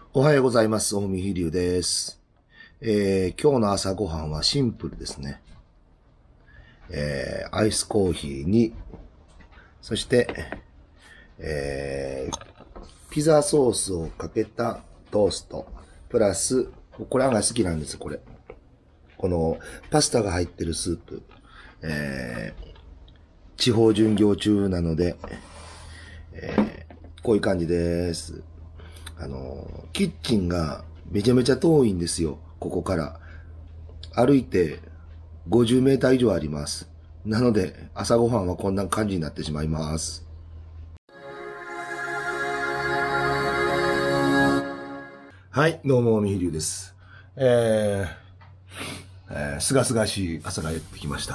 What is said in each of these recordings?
おはようございます。大見飛龍です。今日の朝ごはんはシンプルですね。アイスコーヒーに、そして、ピザソースをかけたトースト、プラス、これ案外好きなんですよ、これ。このパスタが入ってるスープ、地方巡業中なので、こういう感じです。キッチンがめちゃめちゃ遠いんですよ。ここから。歩いて50メーター以上あります。なので、朝ごはんはこんな感じになってしまいます。はい、どうも、みひりゅうです。すがすがしい朝がやってきました。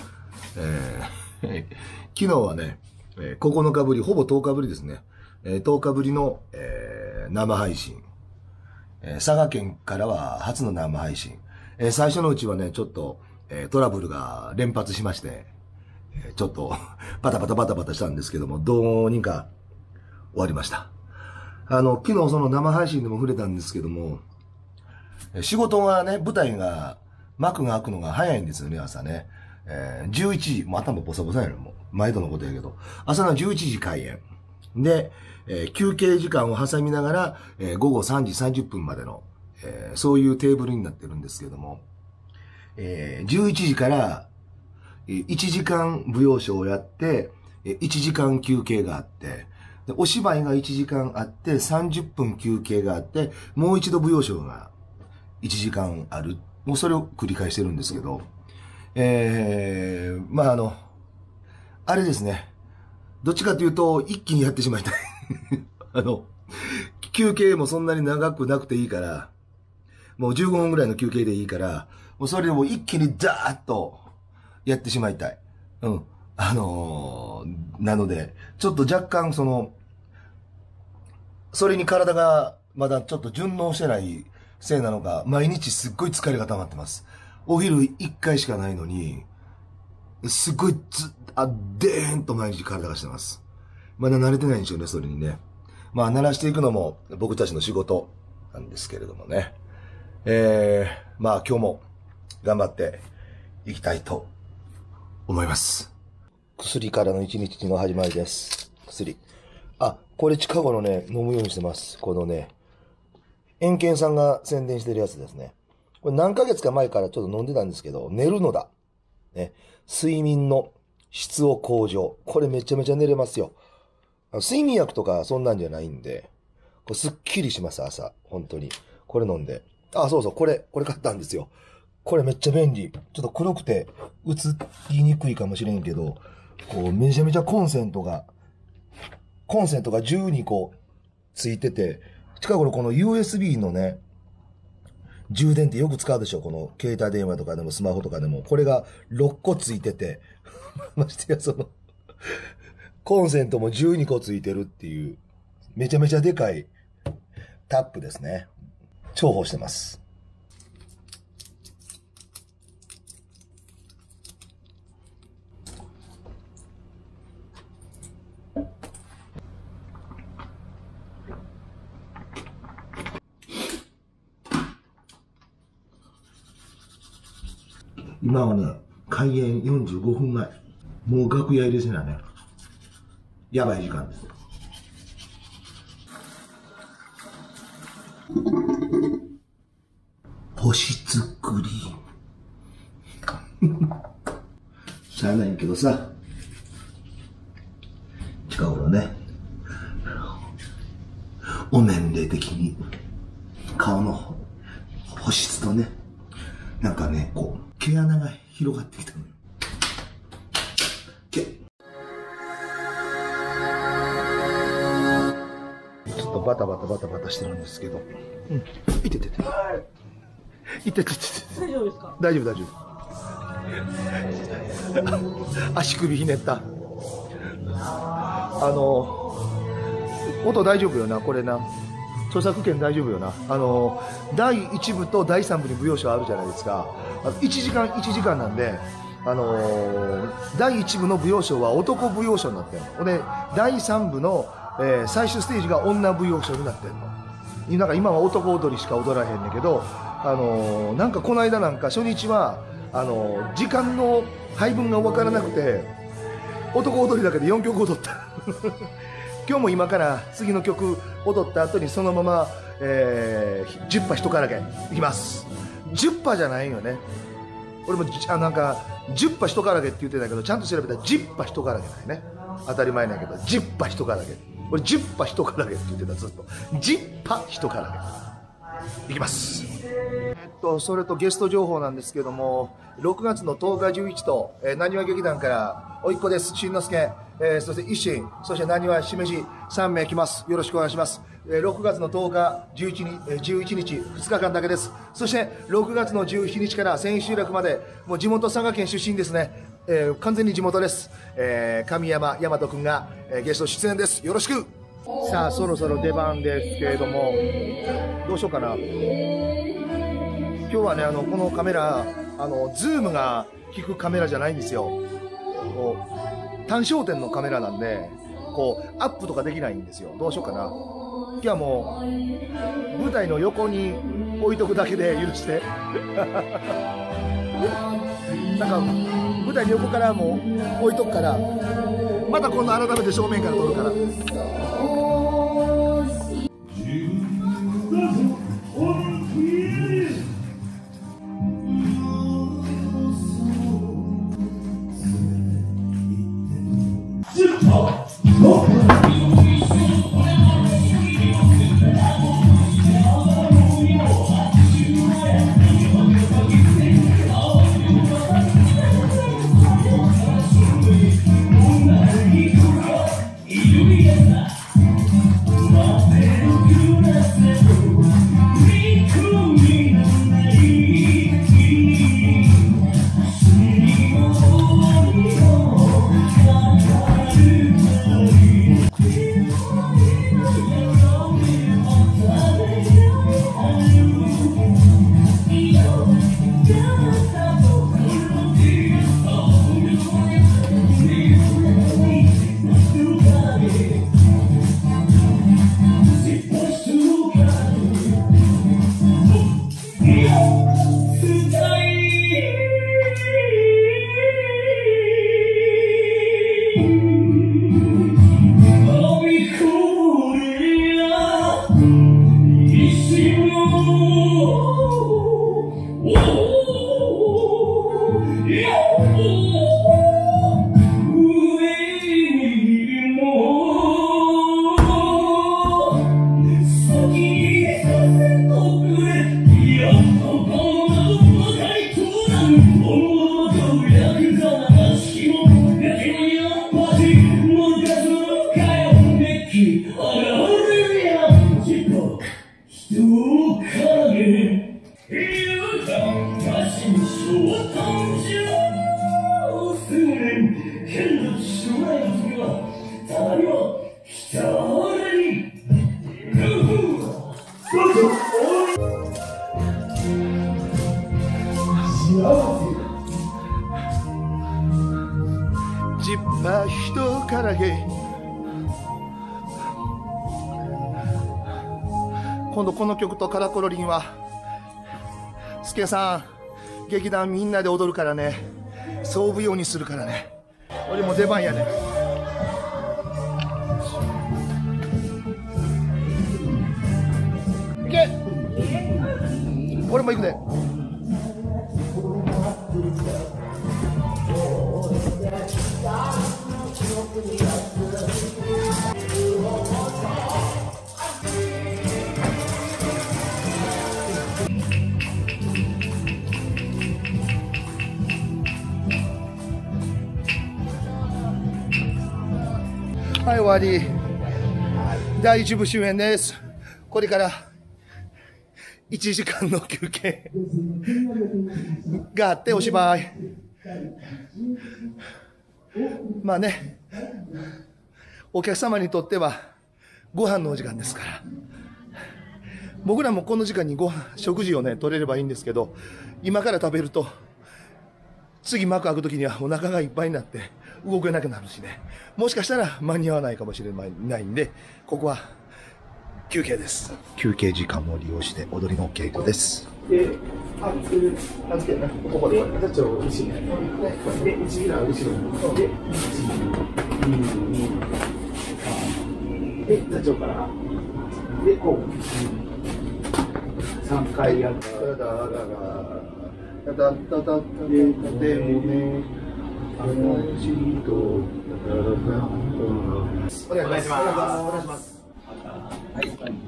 昨日はね、9日ぶり、ほぼ10日ぶりですね。10日ぶりの、生配信。佐賀県からは初の生配信。最初のうちはね、ちょっと、トラブルが連発しまして、ちょっとバタバタしたんですけども、どうにか終わりました。昨日その生配信でも触れたんですけども、仕事がね、舞台が、幕が開くのが早いんですよね、朝ね。11時、もう頭ボサボサやろ、もう。毎度のことやけど。朝の11時開演。で、休憩時間を挟みながら、午後3時30分までの、そういうテーブルになってるんですけども、11時から1時間舞踊ショーをやって、1時間休憩があって、でお芝居が1時間あって30分休憩があって、もう一度舞踊ショーが1時間ある。もうそれを繰り返してるんですけど、あれですね。どっちかというと、一気にやってしまいたい。休憩もそんなに長くなくていいから、もう15分ぐらいの休憩でいいから、もうそれでも一気にダーッとやってしまいたい。うん。なので、ちょっと若干それに体がまだちょっと順応してないせいなのか、毎日すっごい疲れが溜まってます。お昼1回しかないのに、すっごいでーんと毎日体がしてます。まだ慣れてないんでしょうね、それにね。まあ、慣らしていくのも僕たちの仕事なんですけれどもね。まあ、今日も頑張っていきたいと思います。薬からの一日の始まりです。薬。これ近頃ね、飲むようにしてます。このね、エンケンさんが宣伝してるやつですね。これ何ヶ月か前からちょっと飲んでたんですけど、寝るのだ。ね。睡眠の質を向上。これめちゃめちゃ寝れますよ。睡眠薬とかそんなんじゃないんで、これすっきりします、朝。本当に。これ飲んで。そうそう、これ買ったんですよ。これめっちゃ便利。ちょっと黒くて映りにくいかもしれんけど、こう、めちゃめちゃコンセントが12個ついてて、近頃この USB のね、充電ってよく使うでしょ、この携帯電話とかでもスマホとかでも。これが6個ついてて、ましてやコンセントも12個ついてるっていう、めちゃめちゃでかいタップですね。重宝してます。今はね、開演45分前。もう楽屋入れせなね。やばい時間ですよ。星作り。しゃあないけどさ。近頃ね。お年齢的に顔の保湿とね、なんかね、こう、毛穴が広がってきたのよ。ちょっとバタバタしてるんですけど。いて。大丈夫ですか？大丈夫。足首ひねった。音大丈夫よな、これな。著作権大丈夫よな。第1部と第3部に舞踊ショーあるじゃないですか。1時間なんで、第1部の舞踊ショーは男舞踊ショーになってるの。で、第3部の、最終ステージが女舞踊ショーになってるの。 なんか今は男踊りしか踊らへんねんけど、なんかこの間なんか初日は時間の配分が分からなくて男踊りだけで4曲踊った今日も今から次の曲踊った後にそのまま、10羽一からげいきます。10羽じゃないよね。俺もなんか10羽一からげって言ってたけど、ちゃんと調べたら10羽一からげないね。当たり前なんやけど10羽一からげ、俺10羽一からげって言ってた、ずっと10羽一からげいきます。それとゲスト情報なんですけども、6月の10日11となにわ劇団からおいっ子です、しんのすけ、そして一心、そしてなにわしめじ3名来ます。よろしくお願いします。6月の10日11日2日間だけです。そして6月の17日から千秋楽まで、もう地元佐賀県出身ですね、完全に地元です。神山大和君が、ゲスト出演です。よろしく。さあそろそろ出番ですけれども、どうしようかな。今日はね、このカメラズームが効くカメラじゃないんですよ。こう単焦点のカメラなんで、こうアップとかできないんですよ。どうしようかな。今日はもう舞台の横に置いとくだけで許してなんか舞台の横からもう置いとくから、また今度改めて正面から撮るから。ジッパー人からげ。今度この曲とカラコロリンはスケさん劇団みんなで踊るからね、総舞踊にするからね。俺も出番やね。いけ、俺も行くで。はい、終わり。第1部終演です。これから1時間の休憩があってお芝居。まあね、お客様にとってはご飯のお時間ですから、僕らもこの時間に食事をね取れればいいんですけど、今から食べると次幕開く時にはお腹がいっぱいになって動けなくなるしね、もしかしたら間に合わないかもしれないんで、ここは休憩です。休憩時間を利用して踊りの稽古です。ここで座長後ろで、1ギラ後ろで、1、2、2、で、座長から、で、こう、3回やったら、でもね、お願いします。はい。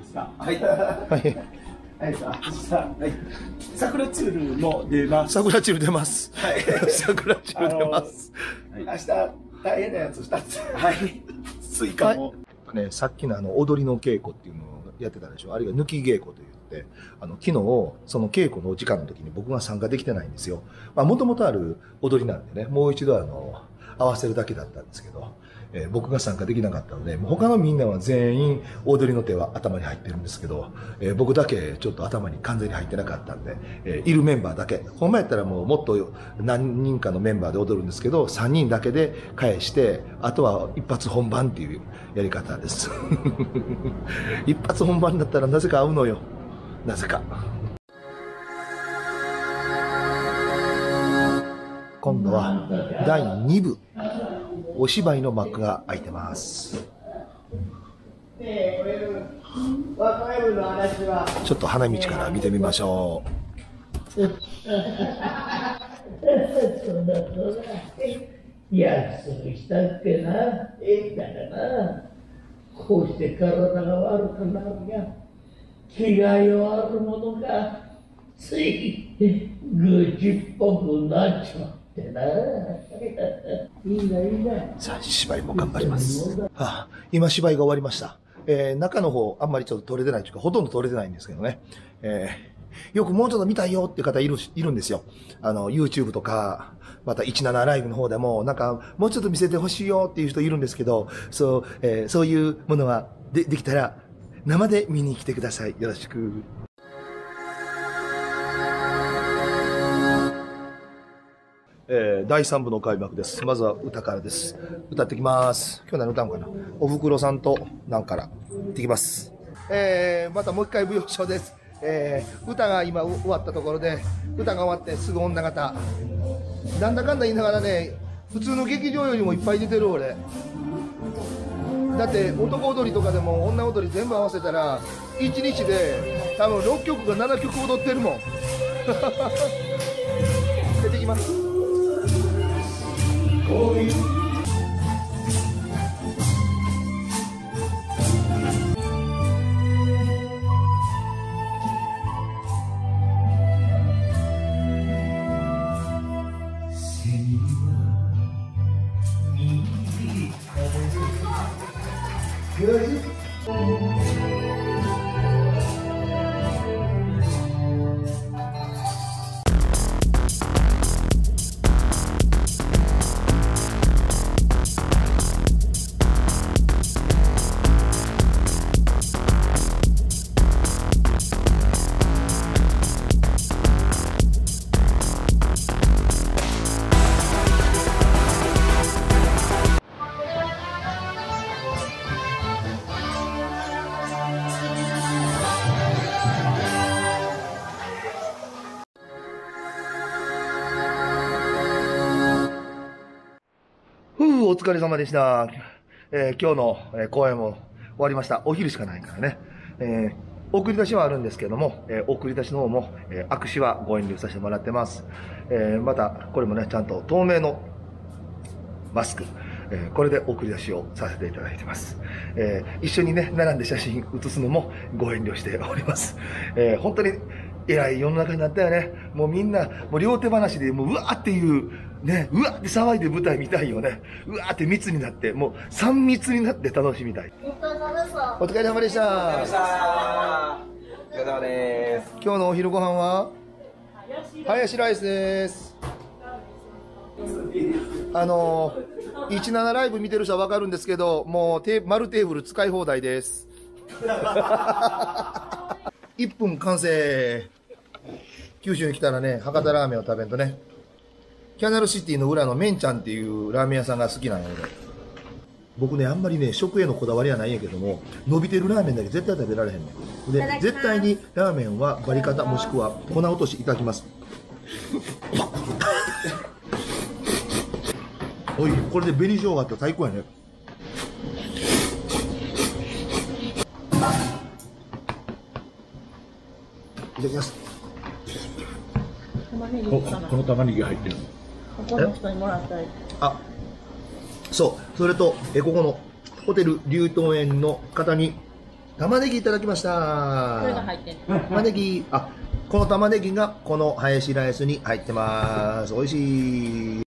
桜チュールも出ます。桜チュール出ます。はい。桜チュール出ます。明日大変なやつ2つ。はい。スイカも。ね、さっきの踊りの稽古っていうのをやってたでしょ。あるいは抜き稽古と言って、昨日その稽古の時間の時に僕が参加できてないんですよ。もともとある踊りなんでね、もう一度合わせるだけだったんですけど。僕が参加できなかったので、他のみんなは全員踊りの手は頭に入ってるんですけど、僕だけちょっと頭に完全に入ってなかったんで、いるメンバーだけ、ほんまやったらもっと何人かのメンバーで踊るんですけど、3人だけで返して、あとは一発本番っていうやり方です。一発本番だったらなぜか合うのよ。なぜか。今度は第2部。お芝居の幕が開いてます。ちょっと花道から見てみましょう。 約束したっけな、だからな、こうして体が悪くなるや、気が弱るものがつい愚痴っぽくなっちまう。 さあ、芝居も頑張ります。今芝居が終わりました。中の方あんまりちょっと撮れてないというか、ほとんど撮れてないんですけどね。よくもうちょっと見たいよっていう方いるんですよ。YouTube とか、また17ライブの方でも、なんか、もうちょっと見せてほしいよっていう人いるんですけど、そういうものはできたら、生で見に来てください。よろしく。第3部の開幕です。まずは歌からです。歌ってきます。今日何歌うのかな。おふくろさんとなんから行ってきます。またもう一回舞踊ショーです。歌が今終わったところで、歌が終わってすぐ女方。なんだかんだ言いながらね、普通の劇場よりもいっぱい出てる俺。だって男踊りとかでも女踊り全部合わせたら、1日で多分6曲か7曲踊ってるもん。出てきます。こういうお疲れ様でした。今日の公演も終わりました。お昼しかないからね。送り出しはあるんですけども、送り出しの方も、握手はご遠慮させてもらってます。また、これもね、ちゃんと透明のマスク、これで送り出しをさせていただいてます。一緒にね、並んで写真写すのもご遠慮しております。本当に偉い世の中になったよね。もうみんな、もう両手話で、もううわーっていう、ね、うわーって騒いで舞台見たいよね。うわーって密になって、もう3密になって楽しみたい。お疲れ様でした。お疲れ様でした。お疲れ様です。今日のお昼ご飯はハヤシライスです。17ライブ見てる人は分かるんですけど、もう丸テーブル使い放題です。1分完成。九州に来たらね、博多ラーメンを食べんとね。キャナルシティの裏のメンちゃんっていうラーメン屋さんが好きなので。 僕ね、あんまりね、食へのこだわりはないんやけども、伸びてるラーメンだけ絶対食べられへんねん。で、絶対にラーメンはバリカタもしくは粉落としいただきます。おい、これで紅生姜あったら最高やね。いただきます。 この玉ねぎ入ってる。 ここの人にもらったり。 あ、そう、それと、ここのホテル龍東園の方に玉ねぎいただきました。 これが入ってる。 玉ねぎ、この玉ねぎがこのハヤシライスに入ってます。美味しい。